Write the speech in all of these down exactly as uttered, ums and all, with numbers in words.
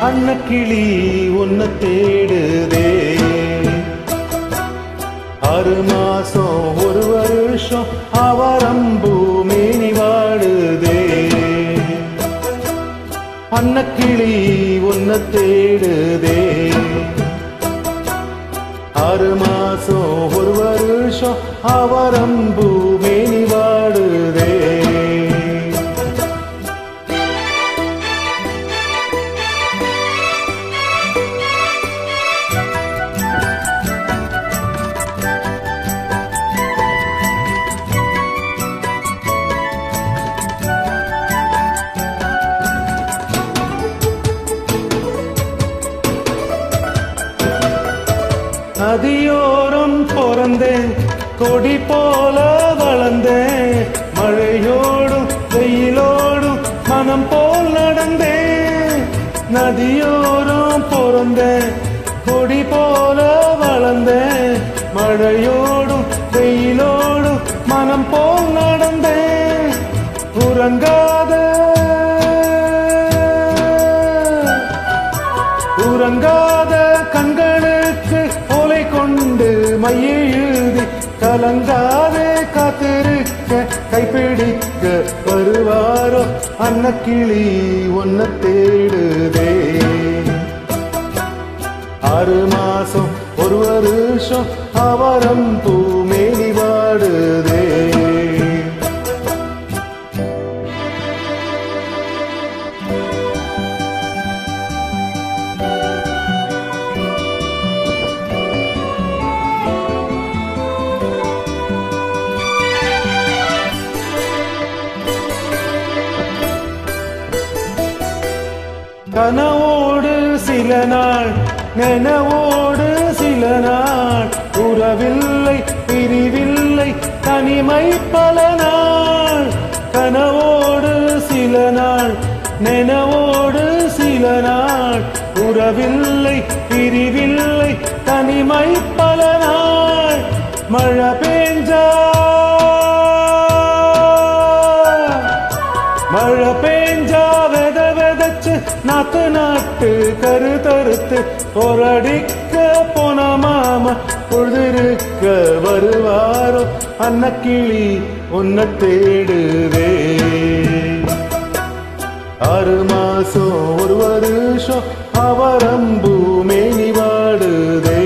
அன்னக்கிளி உன்னை தேடுதே ஆறு மாசம் ஒரு வருஷம் அவரம்பூ மேனி வாடுதே அன்னக்கிளி உன்னை தேடுதே ஆறு மாசம் ஒரு வருஷம் அவரம்பூ மேனி வாடுதே நதியோரம் பிறந்தேன் கொடி போல வளர்ந்தேன் மழையோடும் வெயிலோடும் மனம் போல் நடந்தேன் நதியோரம் பிறந்தேன் கொடி போல வளர்ந்தேன் மழையோடும் வெயிலோடும் மனம் போல் நடந்தேன் உறங்காத உறங்காத கண்களுக்கு ஓலை கொண்டு மையை எழுதி கலங்காதே காத்திருக்க கைப்பிடிக்க வருவாரோ அன்னக்கிளி உன்னை தேடுதே ஆறு மாசம் ஒரு வருஷம் அவரம்பூ மேனி வாடுதே கனவோடு சில நாள் நனவோடு சில நாள் உறவில்லை பிரிவில்லை தனிமை பல நாள் கனவோடு சில நாள் நனவோடு சில நாள் உறவில்லை பிரிவில்லை தனிமை பல நாள் மழை பெஞ்சா மழை பெஞ்சா வெத வெதச்சு நாத்து நாட்டு கரு தருத்து போரடிக்க போன மாமா பொழுதிருக்க வருவாரோ அன்னக்கிளி உன்னை தேடுதே ஆறு மாசம் ஒரு வருஷம் அவரம்பூ மேனி வாடுதே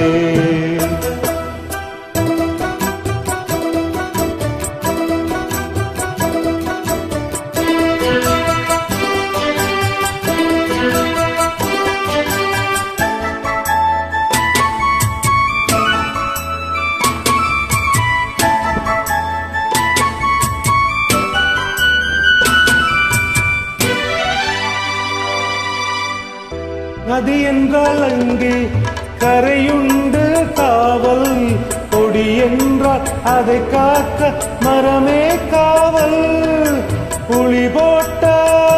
நதி என்றால் அங்கே கரையுண்டு காவல் கொடி என்றால் அதை காக்க மரமே காவல் புலி போட்ட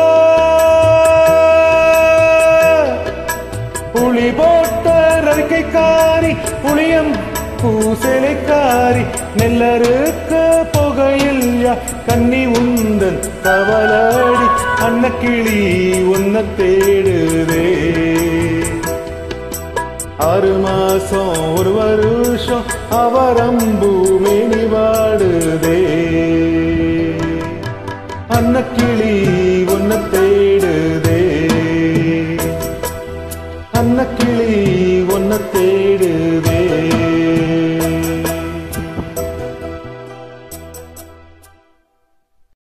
புலி போட்ட ரவிக்கைக்காரி புளியம் பூசலைக்காரி நெல்லறுக்க புகையில் கன்னி உந்தன் கவலடி அன்னக்கிளி உன்னை தேடுதே ஆறு மாசம் ஒரு வருஷம் அவரம்பூ மேனி வாடுதே அன்னக்கிளி உன்னை தேடுதே அன்னக்கிளி உன்னை தேடுதே